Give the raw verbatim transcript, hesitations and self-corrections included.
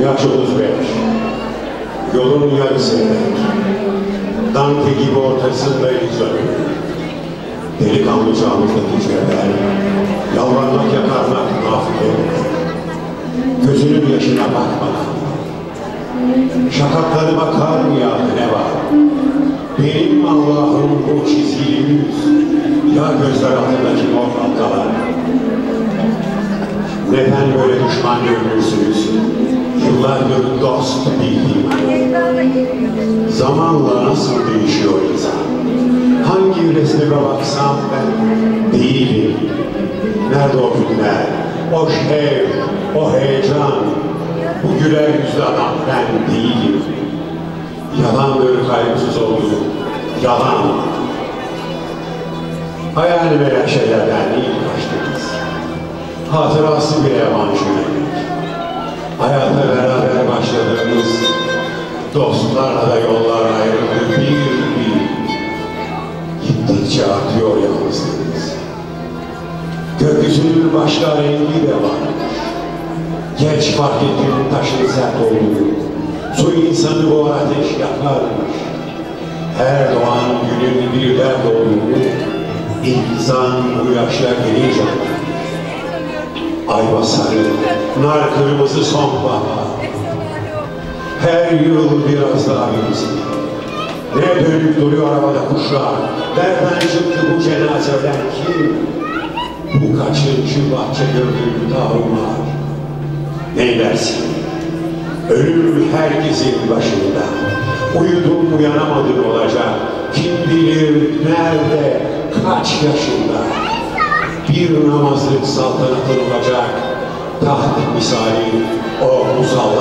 Yaş otuz beş. Yolun yarısında. Dante gibi ortasındayız önüm. Delikanlı çağımızdaki şeyler, yalvarmak yakarmak nafile. Gözünün yaşına bakmadan. Şakaklarıma kar mı yağdı ne var? Benim Allah'ım bu çizgili yüz, ya gözler altındaki mor halkalar. Neden böyle düşman görünürsünüz? Yıllardır dost bildiğim. Zamanla nasıl değişiyor insan? Hangi resmime baksam ben değilim. Nerede o günler, o şev, o heyecan, bu güler yüzlü adam ben değilim. Yalandır kaygısız olduğum, yalan. Hayal veren şeylerden değil başladınız. Hatırası bile yabancı yönelik. Hayata beraber başladığımız dostlarla da yollar ayrıldı bir bir. Gittikçe artıyor yalnızlığımız. Gökyüzünün başka rengi de var. Geç fark ettiğim taşın sert olduğunu, su insanı bu ateş yakarmış. Her doğan günün bir dert olduğunu, insan bu yaşa gelince ay basarı, nar kırmızı sonbahar. Her yıl biraz daha birisi. Ne dönüp duruyor arabada kuşlar? Nereden çıktı bu cenazeden kim? Bu kaçıncı bahçe gördüğüm tarumlar? Neylersin? Ölüm herkesin başında. Uyudum uyanamadın olacak. Kim bilir nerede, kaç yaşında? Bir namazlık saltanatın olacak. Taht misali o musalla.